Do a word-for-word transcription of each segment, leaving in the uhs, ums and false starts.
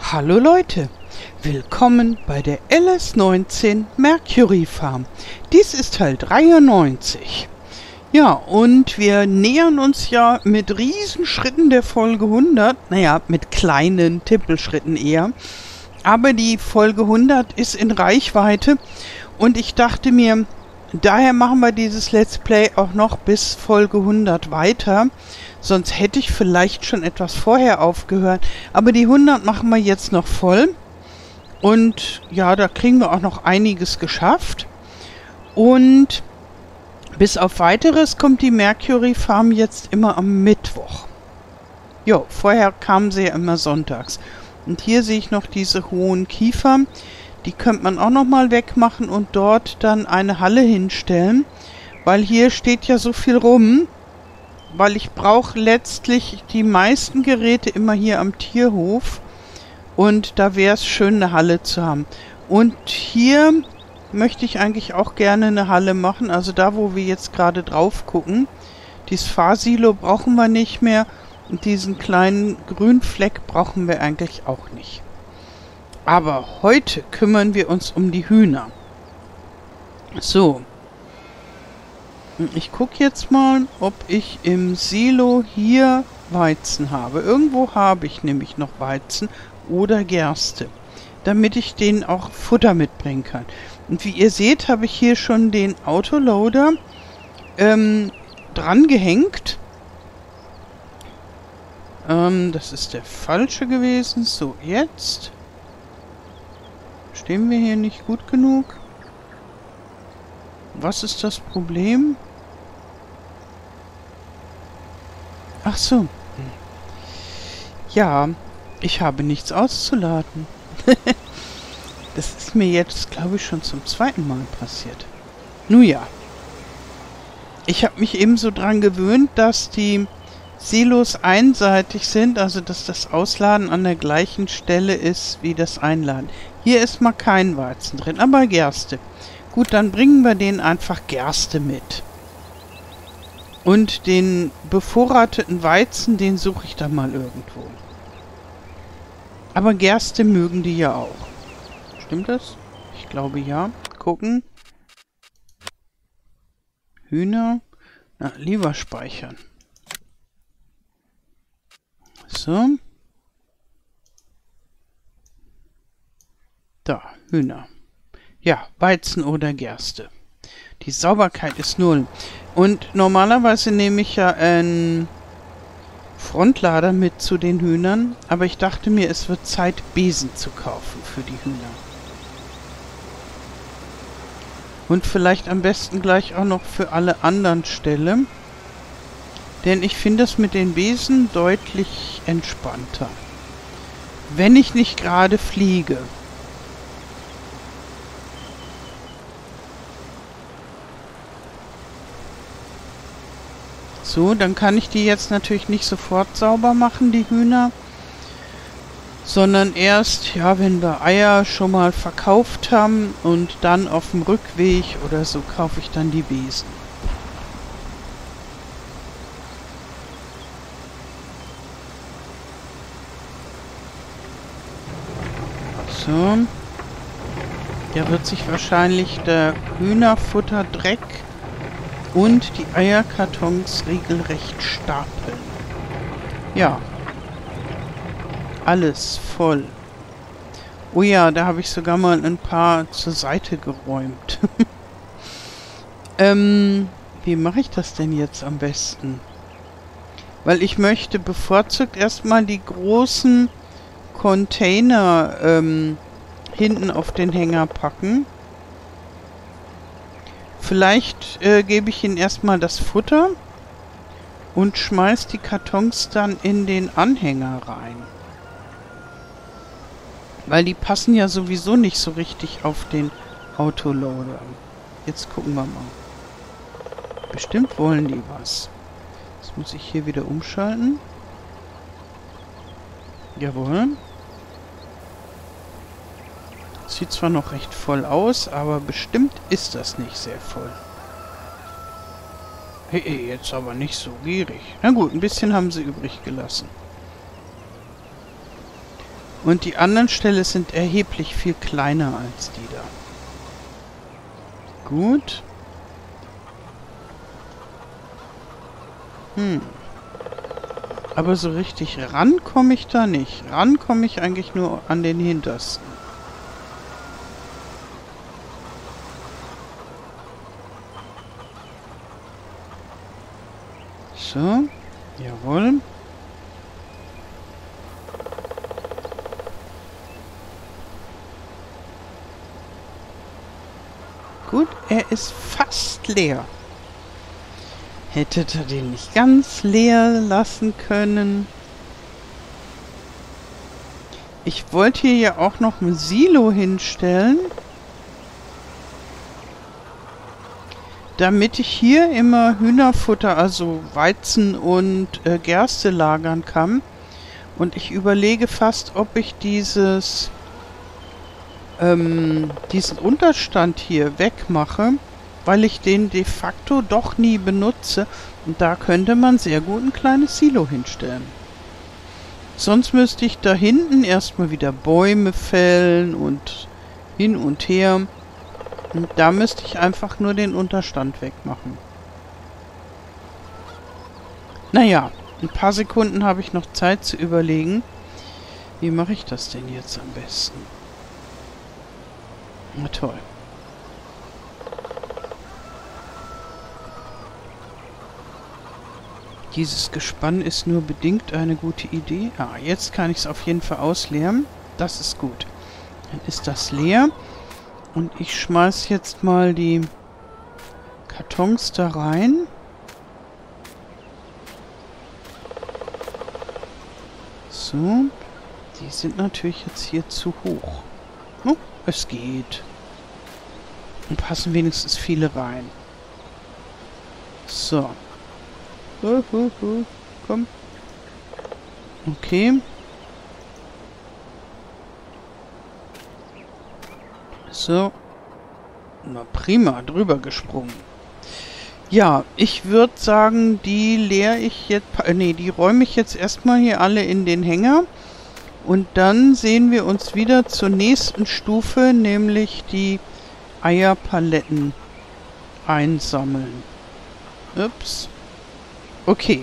Hallo Leute, willkommen bei der L S neunzehn Mercury Farm. Dies ist Teil dreiundneunzig. Ja, und wir nähern uns ja mit Riesenschritten der Folge hundert. Naja, mit kleinen Tippelschritten eher. Aber die Folge hundert ist in Reichweite. Und ich dachte mir, daher machen wir dieses Let's Play auch noch bis Folge hundert weiter. Sonst hätte ich vielleicht schon etwas vorher aufgehört. Aber die hundert machen wir jetzt noch voll. Und ja, da kriegen wir auch noch einiges geschafft. Und bis auf Weiteres kommt die Mercury Farm jetzt immer am Mittwoch. Jo, vorher kamen sie ja immer sonntags. Und hier sehe ich noch diese hohen Kiefer. Die könnte man auch nochmal wegmachen und dort dann eine Halle hinstellen. Weil hier steht ja so viel rum. Weil ich brauche letztlich die meisten Geräte immer hier am Tierhof. Und da wäre es schön, eine Halle zu haben. Und hier möchte ich eigentlich auch gerne eine Halle machen. Also da, wo wir jetzt gerade drauf gucken. Dieses Fahrsilo brauchen wir nicht mehr. Und diesen kleinen grünen Fleck brauchen wir eigentlich auch nicht. Aber heute kümmern wir uns um die Hühner. So. Ich gucke jetzt mal, ob ich im Silo hier Weizen habe. Irgendwo habe ich nämlich noch Weizen oder Gerste, damit ich denen auch Futter mitbringen kann. Und wie ihr seht, habe ich hier schon den Autoloader ähm, dran gehängt. Ähm, das ist der falsche gewesen. So, jetzt stehen wir hier nicht gut genug. Was ist das Problem? Ach so. Ja, ich habe nichts auszuladen. Das ist mir jetzt, glaube ich, schon zum zweiten Mal passiert. Nun ja. Ich habe mich eben so dran gewöhnt, dass die Silos einseitig sind, also dass das Ausladen an der gleichen Stelle ist wie das Einladen. Hier ist mal kein Weizen drin, aber Gerste. Gut, dann bringen wir denen einfach Gerste mit. Und den bevorrateten Weizen, den suche ich dann mal irgendwo. Aber Gerste mögen die ja auch. Stimmt das? Ich glaube ja. Gucken. Hühner. Na, lieber speichern. So. Da, Hühner. Ja, Weizen oder Gerste. Die Sauberkeit ist null. Und normalerweise nehme ich ja einen Frontlader mit zu den Hühnern. Aber ich dachte mir, es wird Zeit, Besen zu kaufen für die Hühner. Und vielleicht am besten gleich auch noch für alle anderen Ställe. Denn ich finde es mit den Besen deutlich entspannter. Wenn ich nicht gerade fliege. So, dann kann ich die jetzt natürlich nicht sofort sauber machen, die Hühner. Sondern erst, ja, wenn wir Eier schon mal verkauft haben und dann auf dem Rückweg oder so kaufe ich dann die Besen. So. Da wird sich wahrscheinlich der Hühnerfutterdreck und die Eierkartons regelrecht stapeln. Ja. Alles voll. Oh ja, da habe ich sogar mal ein paar zur Seite geräumt. ähm, wie mache ich das denn jetzt am besten? Weil ich möchte bevorzugt erstmal die großen Container ähm, hinten auf den Hänger packen. Vielleicht äh, gebe ich ihnen erstmal das Futter und schmeiß die Kartons dann in den Anhänger rein. Weil die passen ja sowieso nicht so richtig auf den Autoloader. Jetzt gucken wir mal. Bestimmt wollen die was. Jetzt muss ich hier wieder umschalten. Jawohl. Sieht zwar noch recht voll aus, aber bestimmt ist das nicht sehr voll. Hey, jetzt aber nicht so gierig. Na gut, ein bisschen haben sie übrig gelassen. Und die anderen Ställe sind erheblich viel kleiner als die da. Gut. Hm. Aber so richtig ran komme ich da nicht. Ran komme ich eigentlich nur an den hintersten. So. Jawohl. Gut, er ist fast leer. Hättet ihr den nicht ganz leer lassen können? Ich wollte hier ja auch noch ein Silo hinstellen, damit ich hier immer Hühnerfutter, also Weizen und äh, Gerste lagern kann. Und ich überlege fast, ob ich dieses ähm, diesen Unterstand hier wegmache, weil ich den de facto doch nie benutze. Und da könnte man sehr gut ein kleines Silo hinstellen. Sonst müsste ich da hinten erstmal wieder Bäume fällen und hin und her. Und da müsste ich einfach nur den Unterstand wegmachen. Naja, ein paar Sekunden habe ich noch Zeit zu überlegen. Wie mache ich das denn jetzt am besten? Na toll. Dieses Gespann ist nur bedingt eine gute Idee. Ah, jetzt kann ich es auf jeden Fall ausleeren. Das ist gut. Dann ist das leer. Und ich schmeiß jetzt mal die Kartons da rein. So. Die sind natürlich jetzt hier zu hoch. Oh, es geht. Und passen wenigstens viele rein. So. Uh, uh, uh. Komm. Okay. So. Na prima, drüber gesprungen. Ja, ich würde sagen, die leere ich jetzt... Äh, nee, die räume ich jetzt erstmal hier alle in den Hänger. Und dann sehen wir uns wieder zur nächsten Stufe, nämlich die Eierpaletten einsammeln. Ups. Okay.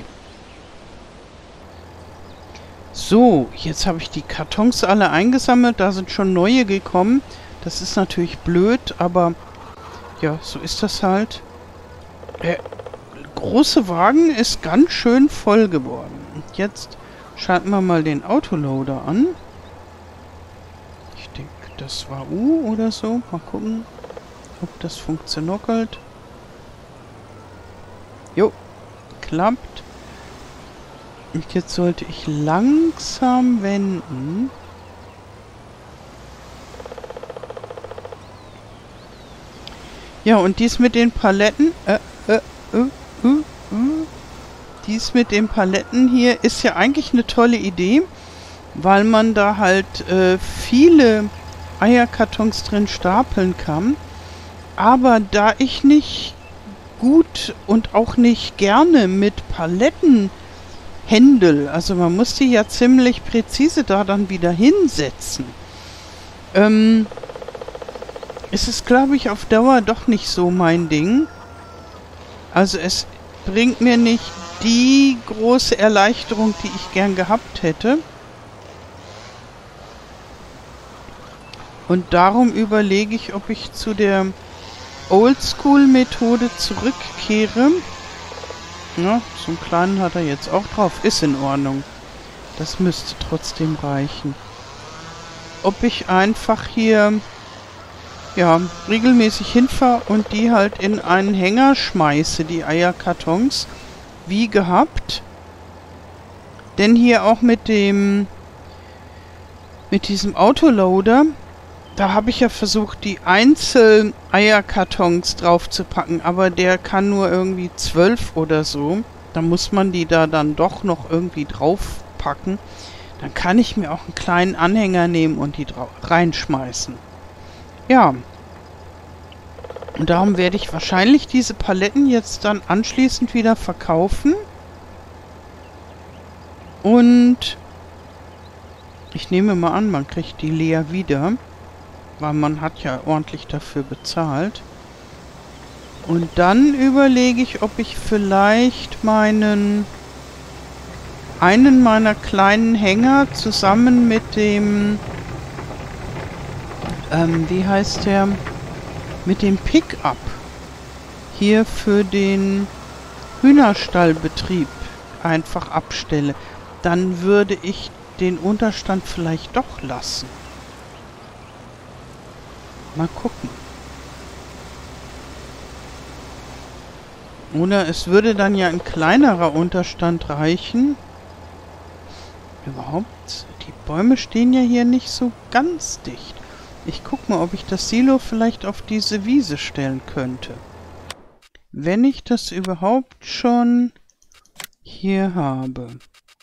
So, jetzt habe ich die Kartons alle eingesammelt. Da sind schon neue gekommen. Das ist natürlich blöd, aber ja, so ist das halt. Der große Wagen ist ganz schön voll geworden. Und jetzt schalten wir mal den Autoloader an. Ich denke, das war U oder so. Mal gucken, ob das funktioniert. Jo, klappt. Und jetzt sollte ich langsam wenden. Ja, und dies mit den Paletten, äh, äh, äh, äh, äh, dies mit den Paletten hier ist ja eigentlich eine tolle Idee, weil man da halt äh, viele Eierkartons drin stapeln kann. Aber da ich nicht gut und auch nicht gerne mit Paletten händel, also man muss die ja ziemlich präzise da dann wieder hinsetzen, ähm, ist es, glaube ich, auf Dauer doch nicht so mein Ding. Also es bringt mir nicht die große Erleichterung, die ich gern gehabt hätte. Und darum überlege ich, ob ich zu der Oldschool-Methode zurückkehre. Ja, so einen kleinen hat er jetzt auch drauf. Ist in Ordnung. Das müsste trotzdem reichen. Ob ich einfach hier ja regelmäßig hinfahre und die halt in einen Hänger schmeiße, die Eierkartons, wie gehabt. Denn hier auch mit dem mit diesem Autoloader, da habe ich ja versucht, die einzelnen Eierkartons drauf zu packen, aber der kann nur irgendwie zwölf oder so. Da muss man die da dann doch noch irgendwie drauf packen. Dann kann ich mir auch einen kleinen Anhänger nehmen und die reinschmeißen. Ja. Und darum werde ich wahrscheinlich diese Paletten jetzt dann anschließend wieder verkaufen. Und Ich nehme mal an, man kriegt die leer wieder, weil man hat ja ordentlich dafür bezahlt. Und dann überlege ich, ob ich vielleicht meinen einen meiner kleinen Hänger zusammen mit dem ähm, wie heißt der, mit dem Pickup hier für den Hühnerstallbetrieb einfach abstelle. Dann würde ich den Unterstand vielleicht doch lassen. Mal gucken. Oder es würde dann ja ein kleinerer Unterstand reichen. Überhaupt, die Bäume stehen ja hier nicht so ganz dicht. Ich guck mal, ob ich das Silo vielleicht auf diese Wiese stellen könnte. Wenn ich das überhaupt schon hier habe.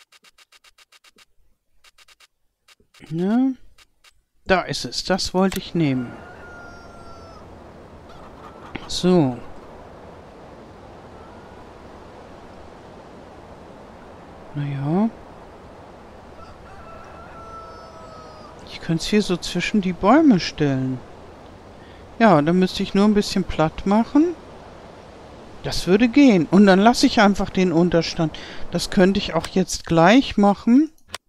Ja, da ist es. Das wollte ich nehmen. So. Naja. Ich könnte es hier so zwischen die Bäume stellen. Ja, dann müsste ich nur ein bisschen platt machen. Das würde gehen. Und dann lasse ich einfach den Unterstand. Das könnte ich auch jetzt gleich machen.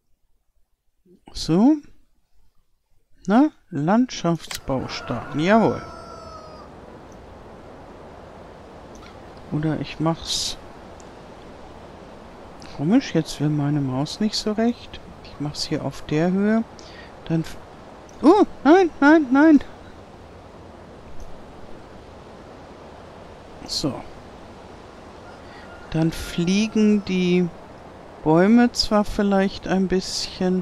So. Na, Landschaftsbaustein. Jawohl. Oder ich mach's. Komisch, jetzt will meine Maus nicht so recht. Ich mach's hier auf der Höhe. Dann... Oh, nein, nein, nein. So. Dann fliegen die Bäume zwar vielleicht ein bisschen.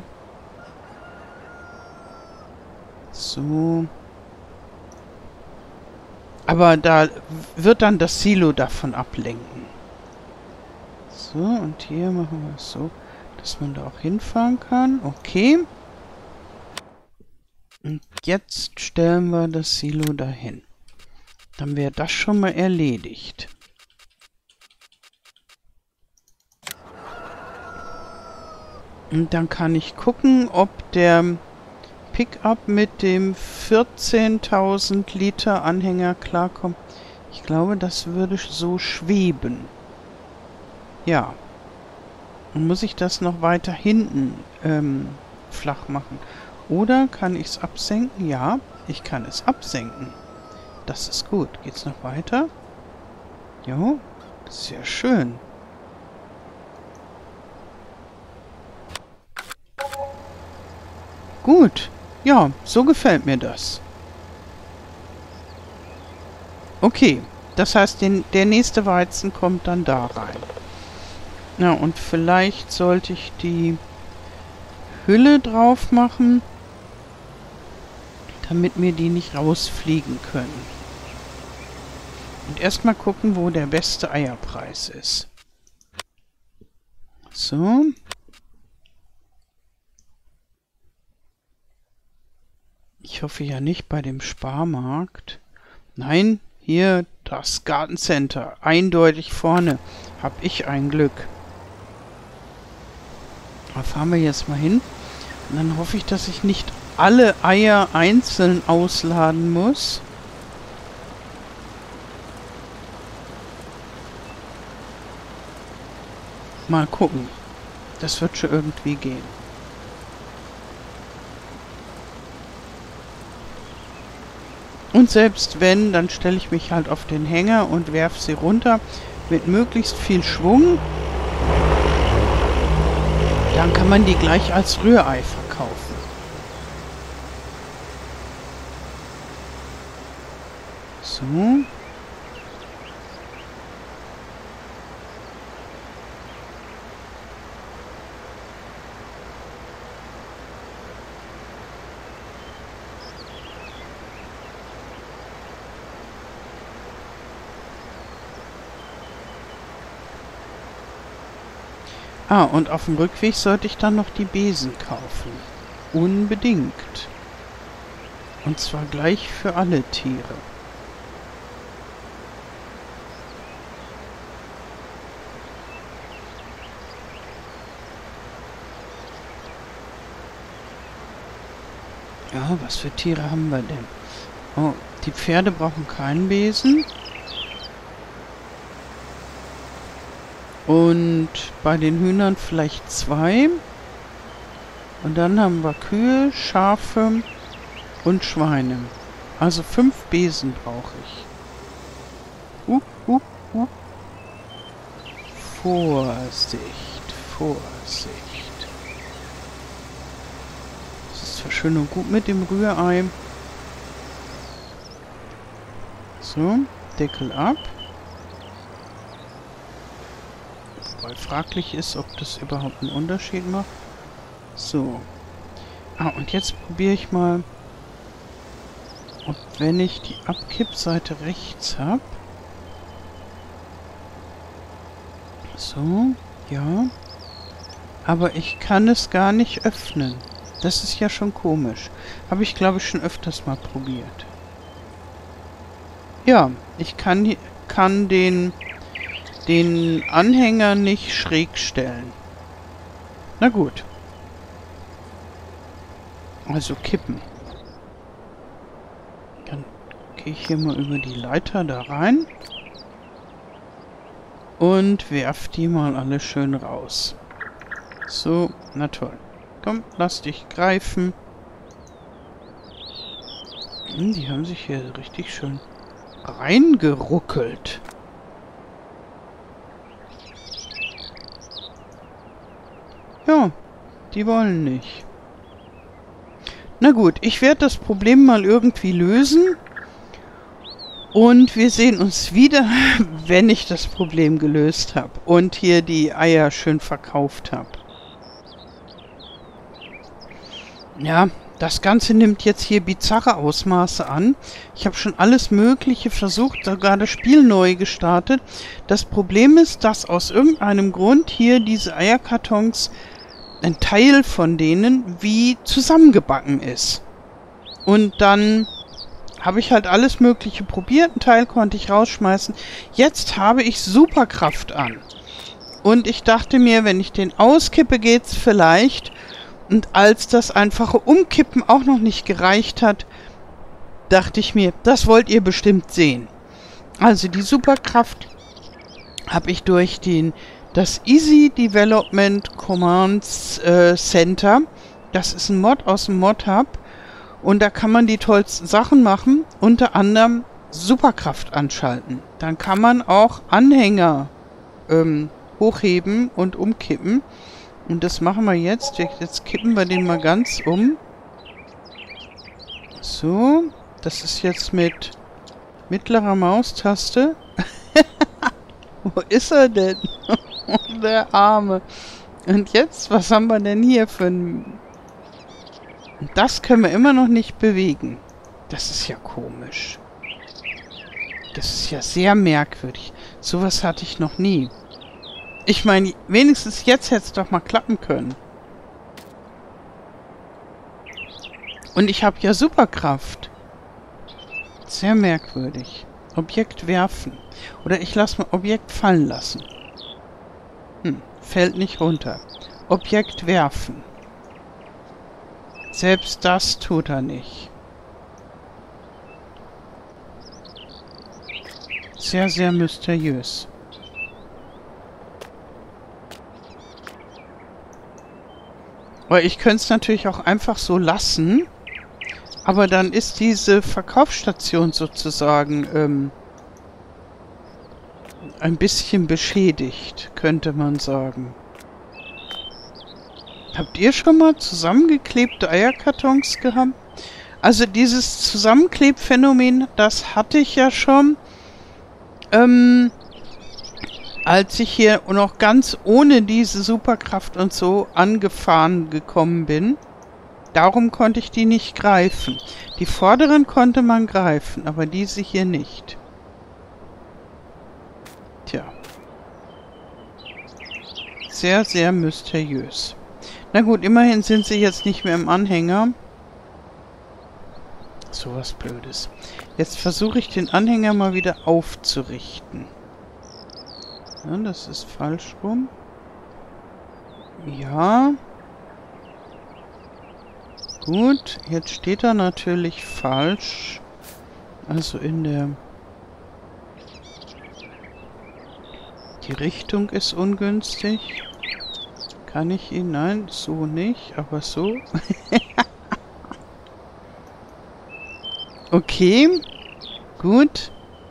So. Aber da wird dann das Silo davon ablenken. So, und hier machen wir es so, dass man da auch hinfahren kann. Okay. Und jetzt stellen wir das Silo dahin. Dann wäre das schon mal erledigt. Und dann kann ich gucken, ob der Pickup mit dem vierzehntausend Liter Anhänger klarkommt. Ich glaube, das würde so schweben. Ja. Und muss ich das noch weiter hinten ähm, flach machen? Oder kann ich es absenken? Ja, ich kann es absenken. Das ist gut. Geht's noch weiter? Jo, sehr schön. Gut. Ja, so gefällt mir das. Okay, das heißt, den, der nächste Weizen kommt dann da rein. Na, und vielleicht sollte ich die Hülle drauf machen, damit mir die nicht rausfliegen können. Und erstmal gucken, wo der beste Eierpreis ist. So. Ich hoffe ja nicht bei dem Sparmarkt. Nein, hier das Gartencenter. Eindeutig vorne. Hab ich ein Glück. Da fahren wir jetzt mal hin. Und dann hoffe ich, dass ich nicht alle Eier einzeln ausladen muss. Mal gucken. Das wird schon irgendwie gehen. Und selbst wenn, dann stelle ich mich halt auf den Hänger und werfe sie runter mit möglichst viel Schwung. Dann kann man die gleich als Rührei verkaufen. So. Ah, und auf dem Rückweg sollte ich dann noch die Besen kaufen. Unbedingt. Und zwar gleich für alle Tiere. Ja, was für Tiere haben wir denn? Oh, die Pferde brauchen keinen Besen. Und bei den Hühnern vielleicht zwei. Und dann haben wir Kühe, Schafe und Schweine. Also fünf Besen brauche ich. Uh, uh, uh. Vorsicht, Vorsicht. Das ist zwar schön und gut mit dem Rührei. So, Deckel ab. Wobei fraglich ist, ob das überhaupt einen Unterschied macht. So. Ah, und jetzt probiere ich mal, ob wenn ich die Abkippseite rechts habe. So, ja. Aber ich kann es gar nicht öffnen. Das ist ja schon komisch. Habe ich, glaube ich, schon öfters mal probiert. Ja, ich kann, kann den, den Anhänger nicht schräg stellen. Na gut. Also kippen. Dann gehe ich hier mal über die Leiter da rein. Und werf die mal alle schön raus. So, na toll. Komm, lass dich greifen. Hm, die haben sich hier richtig schön reingeruckelt. Ja, die wollen nicht. Na gut, ich werde das Problem mal irgendwie lösen. Und wir sehen uns wieder, wenn ich das Problem gelöst habe und hier die Eier schön verkauft habe. Ja, das Ganze nimmt jetzt hier bizarre Ausmaße an. Ich habe schon alles Mögliche versucht, sogar das Spiel neu gestartet. Das Problem ist, dass aus irgendeinem Grund hier diese Eierkartons, ein Teil von denen, wie zusammengebacken ist. Und dann habe ich halt alles Mögliche probiert. Ein Teil konnte ich rausschmeißen. Jetzt habe ich Superkraft an. Und ich dachte mir, wenn ich den auskippe, geht's vielleicht. Und als das einfache Umkippen auch noch nicht gereicht hat, dachte ich mir, das wollt ihr bestimmt sehen. Also die Superkraft habe ich durch den das Easy Development Commands äh, Center. Das ist ein Mod aus dem Mod-Hub. Und da kann man die tollsten Sachen machen, unter anderem Superkraft anschalten. Dann kann man auch Anhänger ähm, hochheben und umkippen. Und das machen wir jetzt. Jetzt kippen wir den mal ganz um. So, das ist jetzt mit mittlerer Maustaste. Wo ist er denn? Der Arme. Und jetzt, was haben wir denn hier für ein... Das können wir immer noch nicht bewegen. Das ist ja komisch. Das ist ja sehr merkwürdig. Sowas hatte ich noch nie. Ich meine, wenigstens jetzt hätte es doch mal klappen können. Und ich habe ja Superkraft. Sehr merkwürdig. Objekt werfen. Oder ich lasse mal Objekt fallen lassen. Hm, fällt nicht runter. Objekt werfen. Selbst das tut er nicht. Sehr, sehr mysteriös. Aber ich könnte es natürlich auch einfach so lassen. Aber dann ist diese Verkaufsstation sozusagen ähm, ein bisschen beschädigt, könnte man sagen. Habt ihr schon mal zusammengeklebte Eierkartons gehabt? Also dieses Zusammenklebphänomen, das hatte ich ja schon, ähm, als ich hier noch ganz ohne diese Superkraft und so angefahren gekommen bin. Darum konnte ich die nicht greifen. Die vorderen konnte man greifen, aber diese hier nicht. Tja. Sehr, sehr mysteriös. Na gut, immerhin sind sie jetzt nicht mehr im Anhänger. So was Blödes. Jetzt versuche ich den Anhänger mal wieder aufzurichten. Ja, das ist falsch rum. Ja. Gut, jetzt steht er natürlich falsch. Also in der... Die Richtung ist ungünstig. Kann ich ihn? Nein, so nicht, aber so. Okay, gut.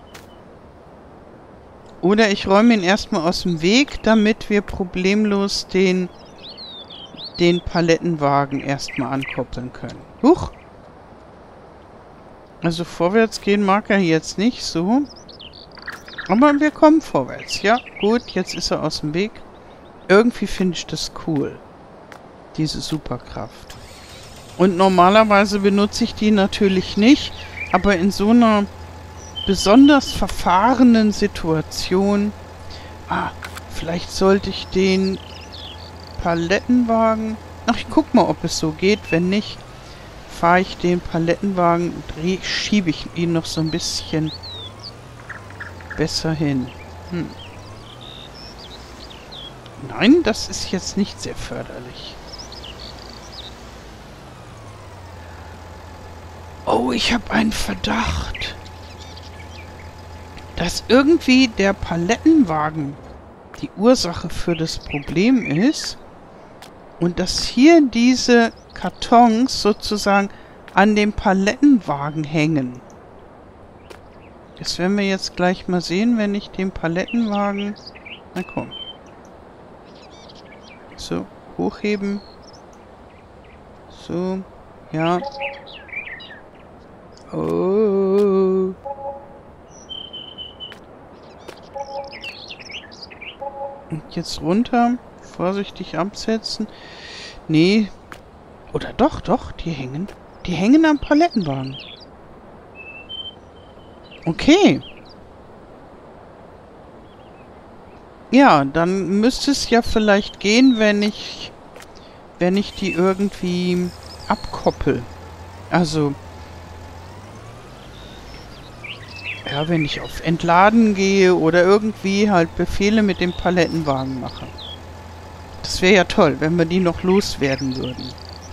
Oder ich räume ihn erstmal aus dem Weg, damit wir problemlos den, den Palettenwagen erstmal ankoppeln können. Huch! Also vorwärts gehen mag er jetzt nicht so. Aber wir kommen vorwärts. Ja, gut, jetzt ist er aus dem Weg. Irgendwie finde ich das cool. Diese Superkraft. Und normalerweise benutze ich die natürlich nicht. Aber in so einer besonders verfahrenen Situation... Ah, vielleicht sollte ich den Palettenwagen... Ach, ich guck mal, ob es so geht. Wenn nicht, fahre ich den Palettenwagen, dreh, schiebe ich ihn noch so ein bisschen besser hin. Hm. Nein, das ist jetzt nicht sehr förderlich. Oh, ich habe einen Verdacht, dass irgendwie der Palettenwagen die Ursache für das Problem ist und dass hier diese Kartons sozusagen an dem Palettenwagen hängen. Das werden wir jetzt gleich mal sehen, wenn ich den Palettenwagen... Na komm. So, hochheben. So, ja. Oh. Und jetzt runter. Vorsichtig absetzen. Nee. Oder doch, doch, die hängen. Die hängen am Palettenwagen. Okay. Ja, dann müsste es ja vielleicht gehen, wenn ich, wenn ich die irgendwie abkoppel. Also, ja, wenn ich auf Entladen gehe oder irgendwie halt Befehle mit dem Palettenwagen mache. Das wäre ja toll, wenn wir die noch loswerden würden.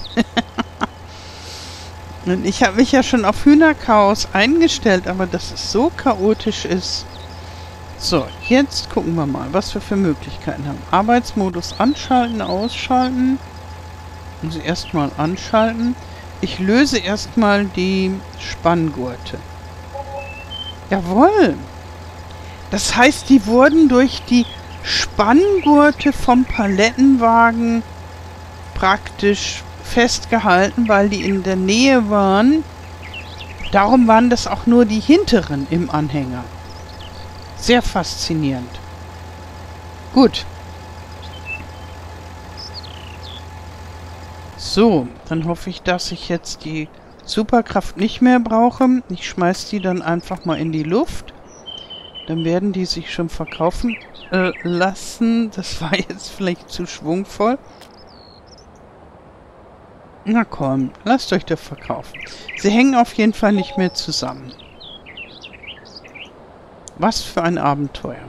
Und ich habe mich ja schon auf Hühnerchaos eingestellt, aber dass es so chaotisch ist. So, jetzt gucken wir mal, was wir für Möglichkeiten haben. Arbeitsmodus anschalten, ausschalten. Also erstmal anschalten. Ich löse erstmal die Spanngurte. Jawohl! Das heißt, die wurden durch die Spanngurte vom Palettenwagen praktisch festgehalten, weil die in der Nähe waren. Darum waren das auch nur die hinteren im Anhänger. Sehr faszinierend. Gut. So, dann hoffe ich, dass ich jetzt die Superkraft nicht mehr brauche. Ich schmeiß die dann einfach mal in die Luft. Dann werden die sich schon verkaufen äh, lassen. Das war jetzt vielleicht zu schwungvoll. Na komm, lasst euch das verkaufen. Sie hängen auf jeden Fall nicht mehr zusammen. Was für ein Abenteuer.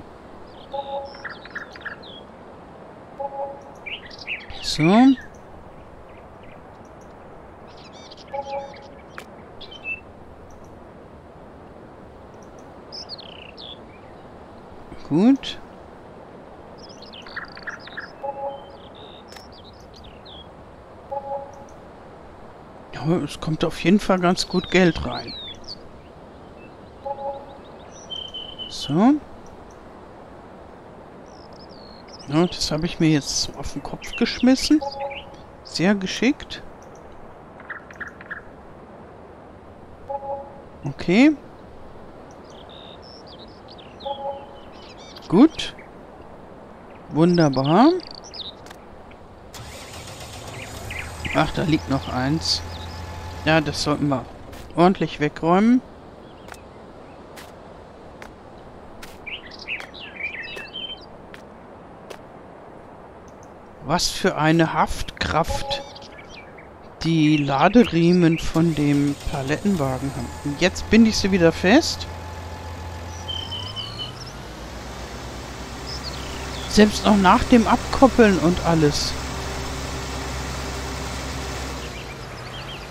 So. Gut. Ja, es kommt auf jeden Fall ganz gut Geld rein. So. Ja, das habe ich mir jetzt so auf den Kopf geschmissen. Sehr geschickt. Okay. Gut. Wunderbar. Ach, da liegt noch eins. Ja, das sollten wir ordentlich wegräumen. Was für eine Haftkraft die Laderiemen von dem Palettenwagen haben. Und jetzt binde ich sie wieder fest. Selbst auch nach dem Abkoppeln und alles.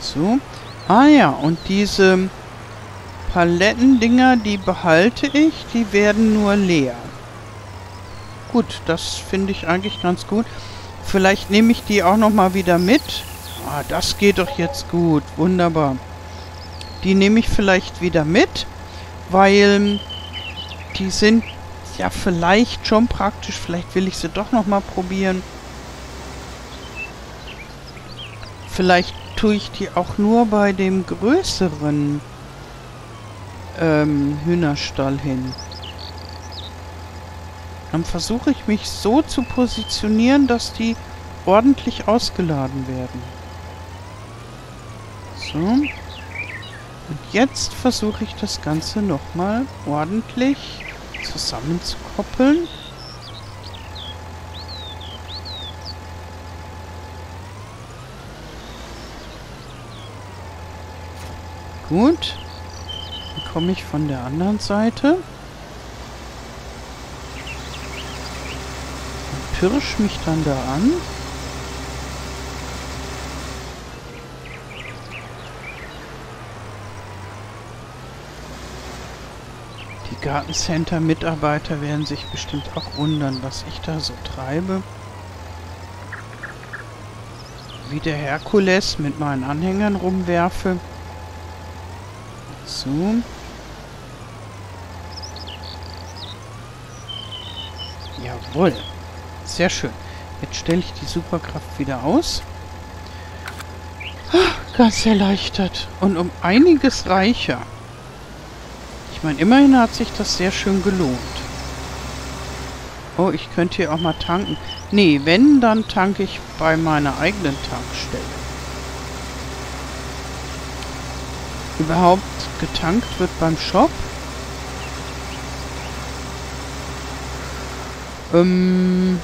So. Ah ja, und diese Palettendinger, die behalte ich, die werden nur leer. Gut, das finde ich eigentlich ganz gut. Vielleicht nehme ich die auch nochmal wieder mit. Ah, das geht doch jetzt gut. Wunderbar. Die nehme ich vielleicht wieder mit, weil die sind ja vielleicht schon praktisch. Vielleicht will ich sie doch nochmal probieren. Vielleicht tue ich die auch nur bei dem größeren ähm, Hühnerstall hin. Dann versuche ich mich so zu positionieren, dass die ordentlich ausgeladen werden. So. Und jetzt versuche ich das Ganze nochmal ordentlich zusammenzukoppeln. Gut. Dann komme ich von der anderen Seite. Und pirsch mich dann da an. Die Gartencenter-Mitarbeiter werden sich bestimmt auch wundern, was ich da so treibe. Wie der Herkules mit meinen Anhängern rumwerfe. So. Jawohl. Sehr schön. Jetzt stelle ich die Superkraft wieder aus. Ah, ganz erleichtert. Und um einiges reicher. Ich meine, immerhin hat sich das sehr schön gelohnt. Oh, ich könnte hier auch mal tanken. Nee, wenn, dann tanke ich bei meiner eigenen Tankstelle. Überhaupt getankt wird beim Shop. Ähm...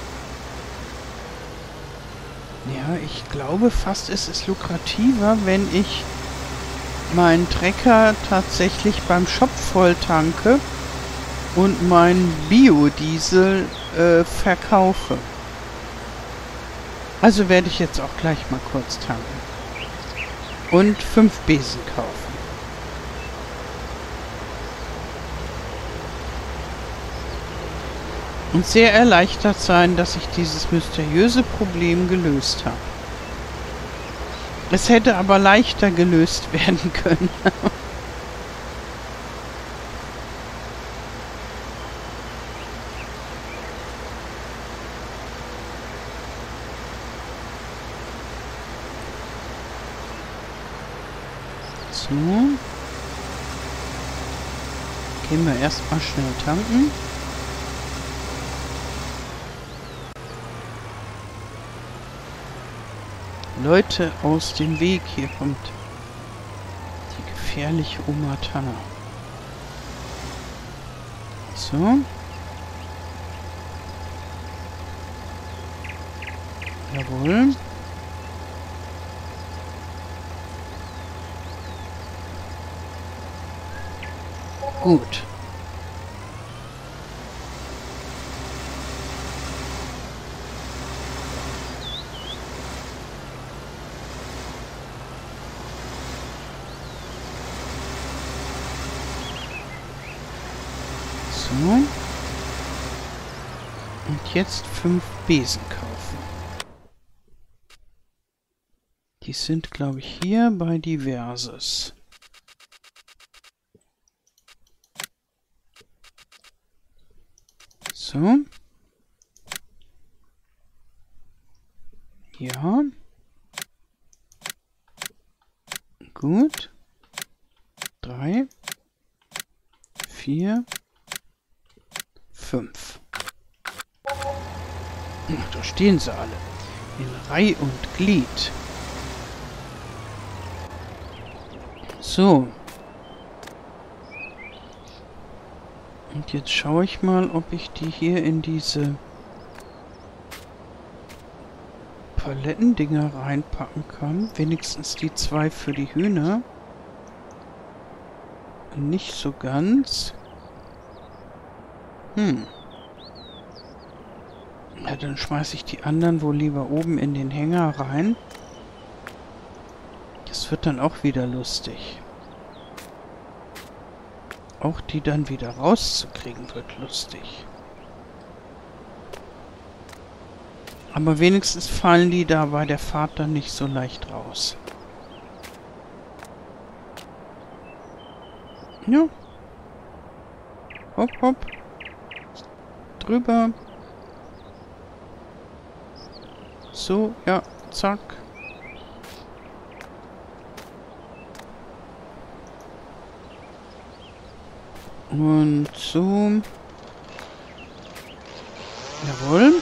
Ja, ich glaube fast ist es lukrativer, wenn ich meinen Trecker tatsächlich beim Shop voll tanke und meinen Biodiesel äh, verkaufe. Also werde ich jetzt auch gleich mal kurz tanken. Und fünf Besen kaufen. Und sehr erleichtert sein, dass ich dieses mysteriöse Problem gelöst habe. Es hätte aber leichter gelöst werden können. So. Gehen wir erstmal schnell tanken. Leute, aus dem Weg, hier kommt die gefährliche Oma Tanner. So. Jawohl. Gut. So. Und jetzt fünf Besen kaufen. Die sind, glaube ich, hier bei Diverses. So. Ja. Gut. Drei. Vier. Fünf. Da stehen sie alle. In Reih und Glied. So. Und jetzt schaue ich mal, ob ich die hier in diese Palettendinger reinpacken kann. Wenigstens die zwei für die Hühner. Nicht so ganz. Hm. Ja, dann schmeiße ich die anderen wohl lieber oben in den Hänger rein. Das wird dann auch wieder lustig. Auch die dann wieder rauszukriegen wird lustig. Aber wenigstens fallen die da bei der Fahrt dann nicht so leicht raus. Ja. Hopp, hopp. Drüber. So, ja, zack. Und so. Jawohl.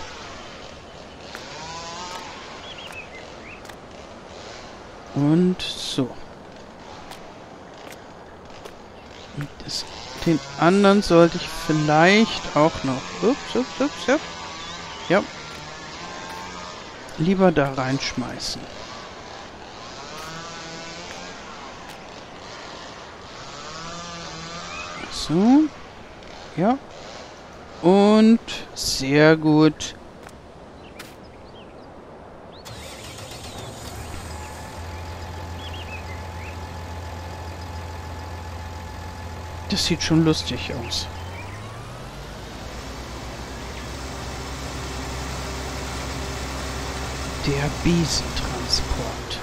Und so. Und das, den anderen sollte ich vielleicht auch noch. Ups, ups, ups, ja. Ja. Lieber da reinschmeißen. So. Ja. Und sehr gut. Das sieht schon lustig aus. Der Biesentransport.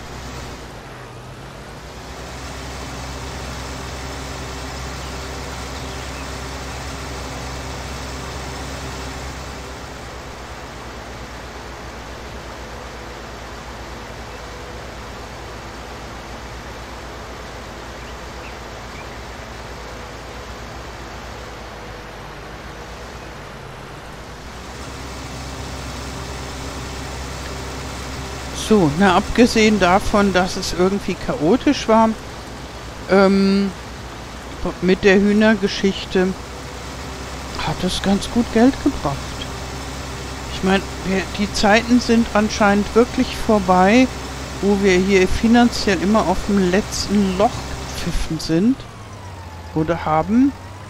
So, na abgesehen davon, dass es irgendwie chaotisch war, ähm, mit der Hühnergeschichte hat es ganz gut Geld gebracht. Ich meine, die Zeiten sind anscheinend wirklich vorbei, wo wir hier finanziell immer auf dem letzten Loch gepfiffen sind oder haben.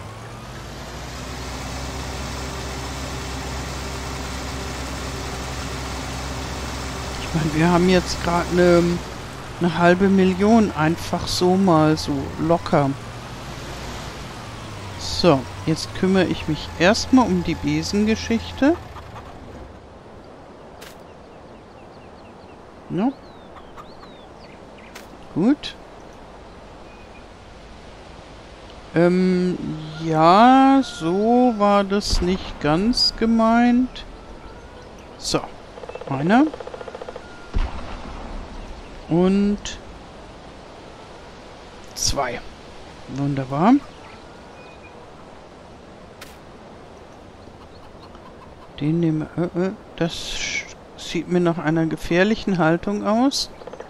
Ich meine, wir haben jetzt gerade eine, eine halbe Million einfach so mal so locker. So, jetzt kümmere ich mich erstmal um die Besengeschichte. Ja. Gut. Ähm, ja, so war das nicht ganz gemeint. So, einer. Und zwei. Wunderbar. Den nehmen wir. Äh, äh, das sieht mir nach einer gefährlichen Haltung aus.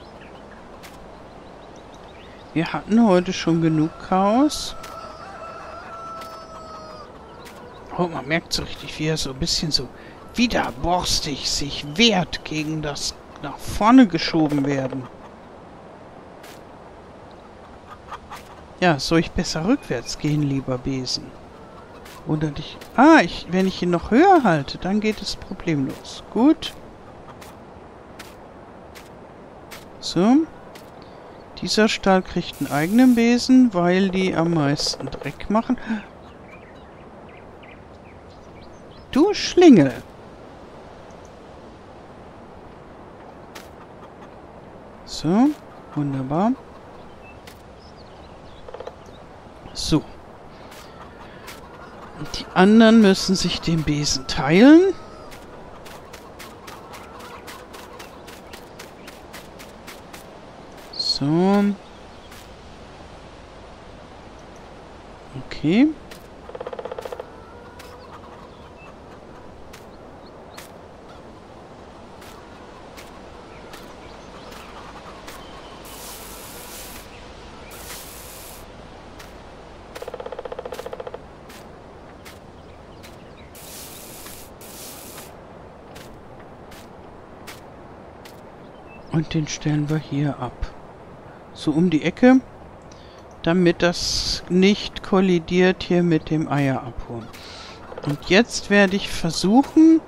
Wir hatten heute schon genug Chaos. Oh, man merkt so richtig, wie er so ein bisschen so widerborstig sich wehrt gegen das nach vorne geschoben werden. Ja, soll ich besser rückwärts gehen, lieber Besen? Oder dich... Ah, ich, wenn ich ihn noch höher halte, dann geht es problemlos. Gut. So. Dieser Stall kriegt einen eigenen Besen, weil die am meisten Dreck machen. Du Schlingel! So, wunderbar. So. Die anderen müssen sich den Besen teilen. So. Okay. Und den stellen wir hier ab. So um die Ecke, damit das nicht kollidiert hier mit dem Eier abholen. Und jetzt werde ich versuchen,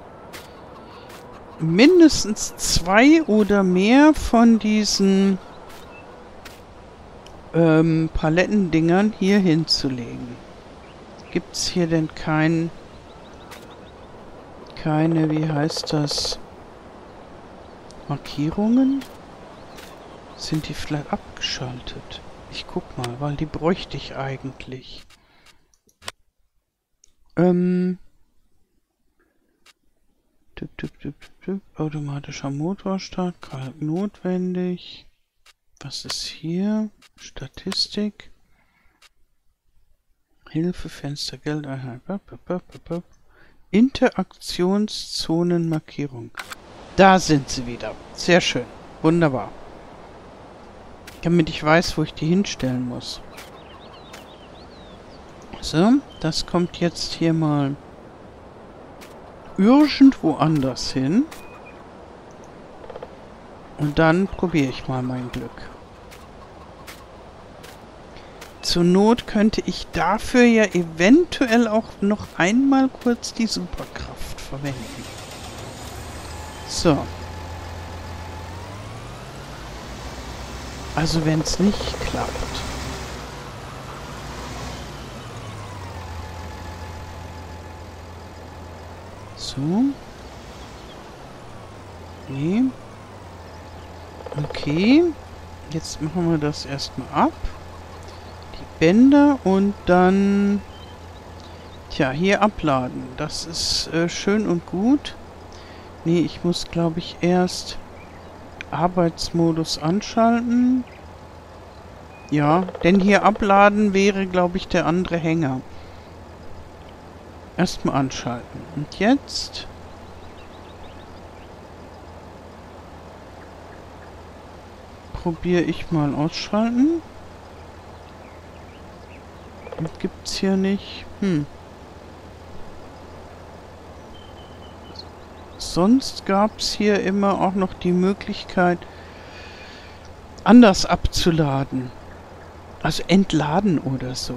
mindestens zwei oder mehr von diesen ähm, Palettendingern hier hinzulegen. Gibt's hier denn kein... keine, wie heißt das? Markierungen? Sind die vielleicht abgeschaltet? Ich guck mal, weil die bräuchte ich eigentlich. Ähm... Tipp, tipp, tipp, tipp. Automatischer Motorstart, kalt notwendig. Was ist hier? Statistik. Hilfe, Fenster, Geldeinheit. Interaktionszonenmarkierung. Da sind sie wieder. Sehr schön. Wunderbar. Damit ich weiß, wo ich die hinstellen muss. So, das kommt jetzt hier mal irgendwo anders hin. Und dann probiere ich mal mein Glück. Zur Not könnte ich dafür ja eventuell auch noch einmal kurz die Superkraft verwenden. So. Also wenn es nicht klappt. So. Okay. Okay. Jetzt machen wir das erstmal ab. Die Bänder und dann... Tja, hier abladen. Das ist äh, schön und gut. Nee, ich muss, glaube ich, erst Arbeitsmodus anschalten. Ja, denn hier abladen wäre, glaube ich, der andere Hänger. Erstmal anschalten. Und jetzt... probiere ich mal ausschalten. Und gibt's hier nicht... Hm. Sonst gab es hier immer auch noch die Möglichkeit, anders abzuladen. Also entladen oder so.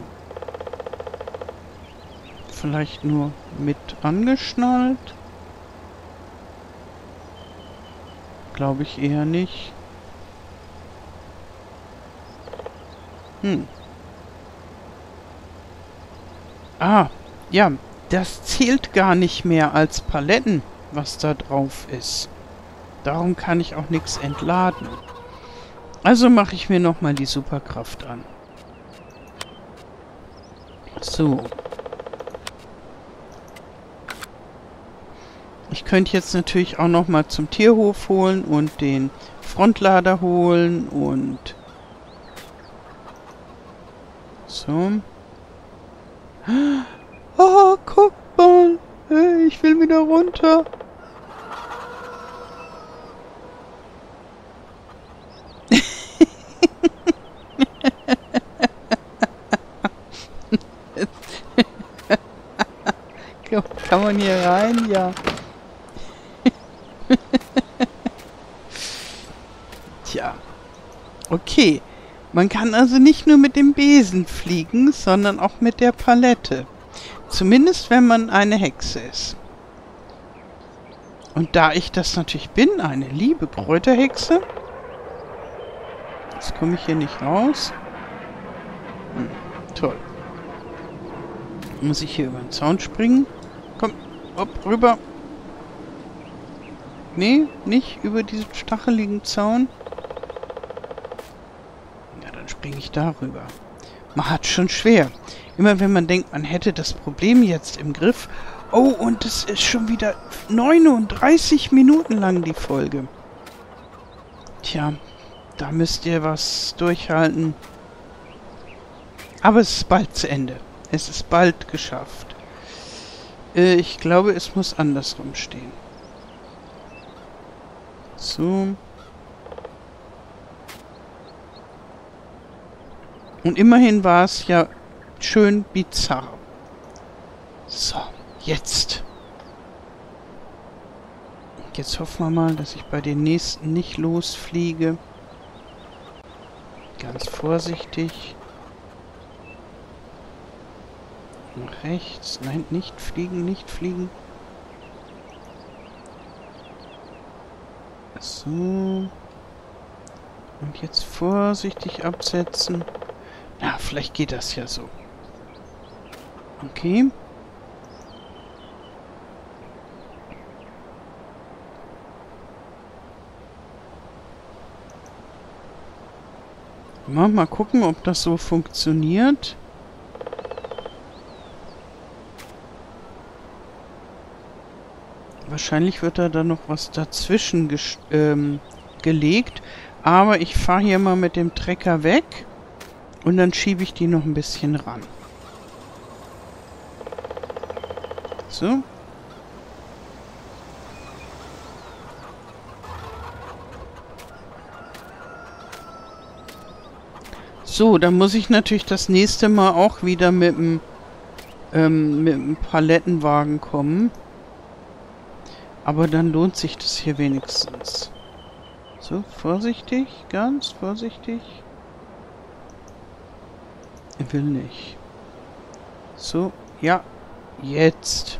Vielleicht nur mit angeschnallt. Glaube ich eher nicht. Hm. Ah, ja, das zählt gar nicht mehr als Paletten, was da drauf ist. Darum kann ich auch nichts entladen. Also mache ich mir nochmal die Superkraft an. So. Ich könnte jetzt natürlich auch nochmal zum Tierhof holen und den Frontlader holen und... So. Oh, guck mal. Hey, ich will wieder runter. Kann man hier rein? Ja. Tja. Okay. Man kann also nicht nur mit dem Besen fliegen, sondern auch mit der Palette. Zumindest wenn man eine Hexe ist. Und da ich das natürlich bin, eine liebe Kräuterhexe. Jetzt komme ich hier nicht raus. Hm, toll. Muss ich hier über den Zaun springen? Komm, hopp, rüber. Nee, nicht über diesen stacheligen Zaun. Ja, dann springe ich darüber. Man hat schon schwer. Immer wenn man denkt, man hätte das Problem jetzt im Griff. Oh, und es ist schon wieder neununddreißig Minuten lang die Folge. Tja, da müsst ihr was durchhalten. Aber es ist bald zu Ende. Es ist bald geschafft. Äh, ich glaube, es muss andersrum stehen. So. Und immerhin war es ja schön bizarr. So, jetzt. Jetzt hoffen wir mal, dass ich bei den nächsten nicht losfliege. Ganz vorsichtig. Nach rechts. Nein, nicht fliegen, nicht fliegen. So. Und jetzt vorsichtig absetzen. Na, vielleicht geht das ja so. Okay. Mal, mal gucken, ob das so funktioniert. Wahrscheinlich wird da dann noch was dazwischen ähm, gelegt. Aber ich fahre hier mal mit dem Trecker weg. Und dann schiebe ich die noch ein bisschen ran. So. So, dann muss ich natürlich das nächste Mal auch wieder mit dem ähm, mit dem Palettenwagen kommen. Aber dann lohnt sich das hier wenigstens. So, vorsichtig, ganz vorsichtig. Er will nicht. So, ja, jetzt.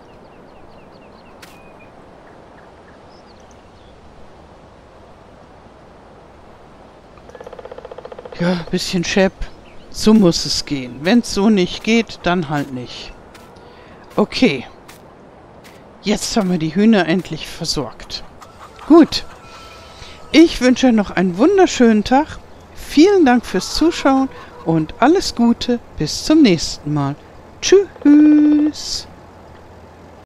Ja, bisschen schepp. So muss es gehen. Wenn es so nicht geht, dann halt nicht. Okay. Jetzt haben wir die Hühner endlich versorgt. Gut. Ich wünsche noch einen wunderschönen Tag. Vielen Dank fürs Zuschauen und alles Gute. Bis zum nächsten Mal. Tschüss.